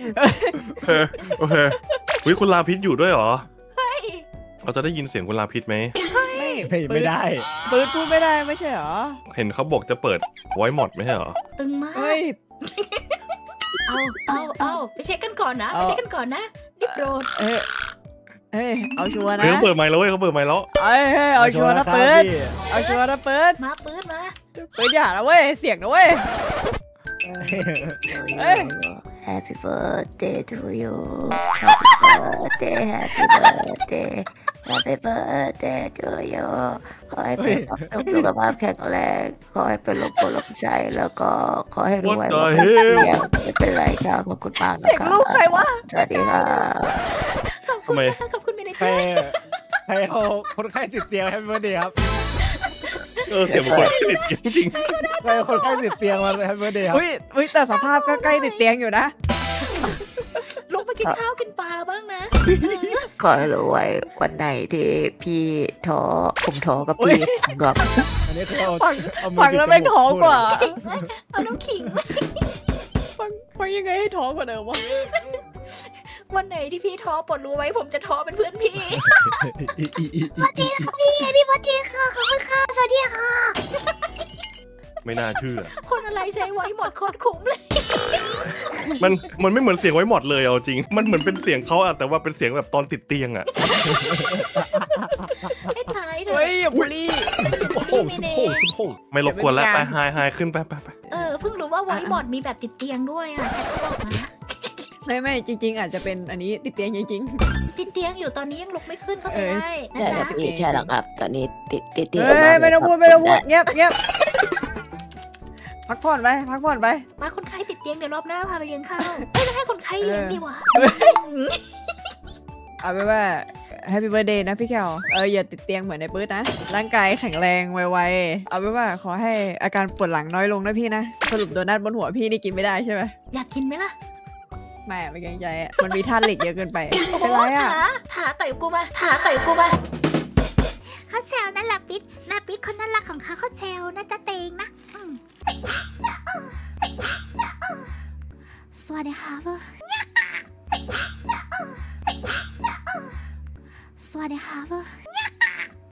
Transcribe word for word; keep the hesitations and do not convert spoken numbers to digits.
โอเคโอเควิคุณลาพิษอยู่ด้วยเหรอเราจะได้ยินเสียงคุณลาพิษไหมไม่ไม่ได้ปืนพูดไม่ได้ไม่ใช่เหรอเห็นเขาบอกจะเปิดไว้หมดไม่ใช่เหรอตึงมากเอาเอาเอาเอาไปเช็คกันก่อนนะไปเช็คกันก่อนนะดิโปรเอ้เอ้เอาชัวร์นะเขาเปิดไมค์แล้วเว้ยเขาเปิดไมค์แล้วเอ้เอาชัวร์นะเปิดเอาชัวร์นะเปิดมาเปิดมาเปิดอย่าละเว้ยเสียงนะเว้ย Happy birthday to you Happy birthday Happy birthday Happy birthday to you ขอให้เป็นสุขภาพแข็งแรงขอให้เป็นลมโพลมใจแล้วก็ขอให้รวยแล้วก็ไม่เป็นไรค่ะขอบคุณมากนะคะลูกใครวะสวัสดีค่ะขอบคุณขอบคุณเมเนเจอร์ใครเอาคนไข้ติดเตียงให้เมื่อเดียวครับเออเสียงคนติดเตียงจริงใครคนไข้ติดเตียงมาให้เมื่อเดียวอุ้ยอุ้ยแต่สภาพก็ใกล้ติดเตียงอยู่นะลุกไปกินข้าวกินปลาบ้างนะขอให้รู้ไว้วันไหนที่พี่ท้อผมท้อกับพี่กับอันนี้คือเอาฟังแล้วไม่ท้อกว่าเอาน้ำขิงฟังฟังยังไงให้ท้อกว่าเดิมวะวันไหนที่พี่ท้อปลดรู้ไว้ผมจะท้อเป็นเพื่อนพี่สวัสดีค่ะพี่พี่สวัสดีค่ะขอบคุณค่ะสวัสดีค่ะไม่น่าเชื่อคนอะไรใช้ไว้หมดโคตรคุ้มเลยมันมันไม่เหมือนเสียงไว้หมดเลยเอาจริงมันเหมือนเป็นเสียงเขาอะแต่ว่าเป็นเสียงแบบตอนติดเตียงอะไอ้ท้ายเถอะเฮ้ยอย่าบุรีไม่รบกวนแล้วไปไฮไฮขึ้นไปไปไปเออเพิ่งรู้ว่าไว้หมดมีแบบติดเตียงด้วยอะใช่เขาบอกมาไม่ไม่จริงๆอาจจะเป็นอันนี้ติดเตียงจริงๆติดเตียงอยู่ตอนนี้ยังลุกไม่ขึ้นเข้าใจได้นะจ๊ะใช่หรอครับตอนนี้ติดติดเตียงไม่ต้องพูดไม่ต้องพูดเงียบเงียบพักผ่อนไปพักผ่อนไปมาคนไข้ติดเตียงเดี๋ยวรอบหน้าพาไปเลี้ยงข้าวไม่ให้คนไข้เลี้ยงดีกว่าเอาไปว่า Happy Birthday นะพี่แก้วเอออย่าติดเตียงเหมือนในปื๊ดนะร่างกายแข็งแรงไวๆเอาไปว่าขอให้อาการปวดหลังน้อยลงนะพี่นะสรุปโดนัทบนหัวพี่นี่กินไม่ได้ใช่ไหมอยากกินไหมล่ะไม่ไม่เกรงใจอ่ะมันมีธาตุเหล็กเยอะเกินไปเป็นไรอ่ะถาต่อยกูมาถาต่อยกูมาเขาแซวนั่นแหละปิ๊ดนาปิ๊ดคนน่ารักของเขาเขาแซวน่าจะเตงนะสวัสดีค่ะสวัสดีค่ะ